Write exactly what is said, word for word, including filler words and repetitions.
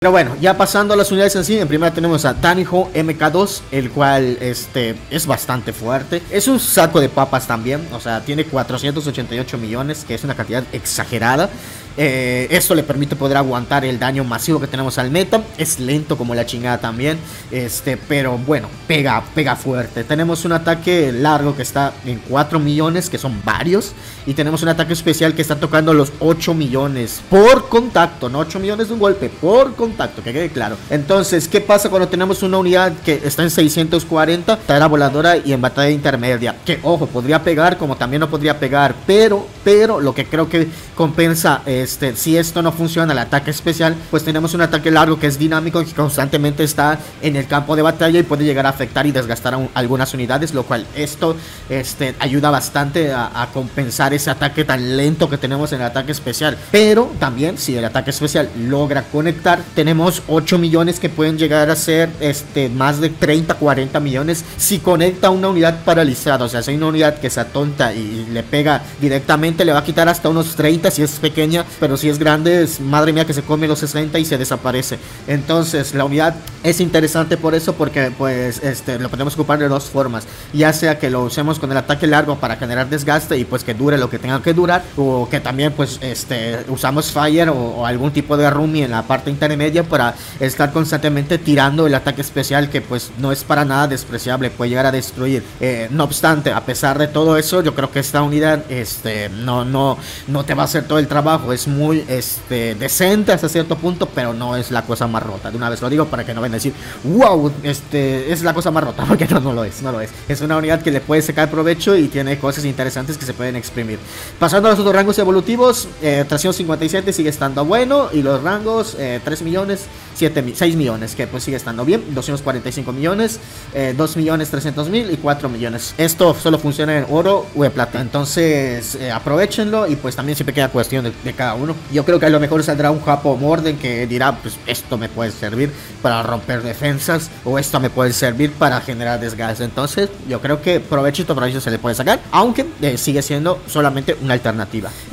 Pero bueno, ya pasando a las unidades en sí, en primera tenemos a Daniho M K dos, el cual este, es bastante fuerte. Es un saco de papas también, o sea, tiene cuatrocientos ochenta y ocho millones, que es una cantidad exagerada. Eh, esto le permite poder aguantar el daño masivo que tenemos al meta. Es lento como la chingada también, este, pero bueno, pega, pega fuerte. Tenemos un ataque largo que está en cuatro millones, que son varios. Y tenemos un ataque especial que está tocando los ocho millones por contacto, no ocho millones de un golpe, por contacto, que quede claro. Entonces, ¿qué pasa cuando tenemos una unidad que está en seiscientos cuarenta? Tarea voladora y en batalla intermedia, que ojo, podría pegar como también no podría pegar, pero, pero lo que creo que compensa este, si esto no funciona el ataque especial, pues tenemos un ataque largo que es dinámico y que constantemente está en el campo de batalla y puede llegar a afectar y desgastar a un, algunas unidades, lo cual esto este, ayuda bastante a, a compensar ese ataque tan lento que tenemos en el ataque especial. Pero también si el ataque especial logra conectar, tenemos ocho millones que pueden llegar a ser este, más de treinta, cuarenta millones si conecta una unidad paralizada. O sea, si hay una unidad que se atonta y le pega directamente, le va a quitar hasta unos treinta si es pequeña, pero si es grande, es, madre mía, que se come los sesenta y se desaparece. Entonces la unidad es interesante por eso, porque pues este, lo podemos ocupar de dos formas, ya sea que lo usemos con el ataque largo para generar desgaste y pues que dure lo que tenga que durar, o que también pues este, usamos Fire o, o algún tipo de Rumi en la parte intermedia para estar constantemente tirando el ataque especial, que pues no es para nada despreciable, puede llegar a destruir. Eh, no obstante, a pesar de todo eso, yo creo que esta unidad este, no, no, no te va a hacer todo el trabajo. Es muy este, decente hasta cierto punto, pero no es la cosa más rota. De una vez lo digo para que no vayan a decir, wow, este, es la cosa más rota, porque no, no lo es, no lo es. Es una unidad que le puede sacar provecho y tiene cosas interesantes que se pueden exprimir. Pasando a los otros rangos evolutivos, eh, trescientos cincuenta y siete sigue estando bueno, y los rangos eh, tres millones, siete, seis millones, que pues sigue estando bien, doscientos cuarenta y cinco millones, eh, dos millones trescientos mil y cuatro millones. Esto solo funciona en oro o en plata, entonces eh, aprovechenlo, y pues también siempre queda cuestión de, de cada uno. Yo creo que a lo mejor saldrá un Japo Morden que dirá, pues esto me puede servir para romper defensas, o esto me puede servir para generar desgaste. Entonces yo creo que provechito, provecho se le puede sacar, aunque eh, sigue siendo solamente una alternativa.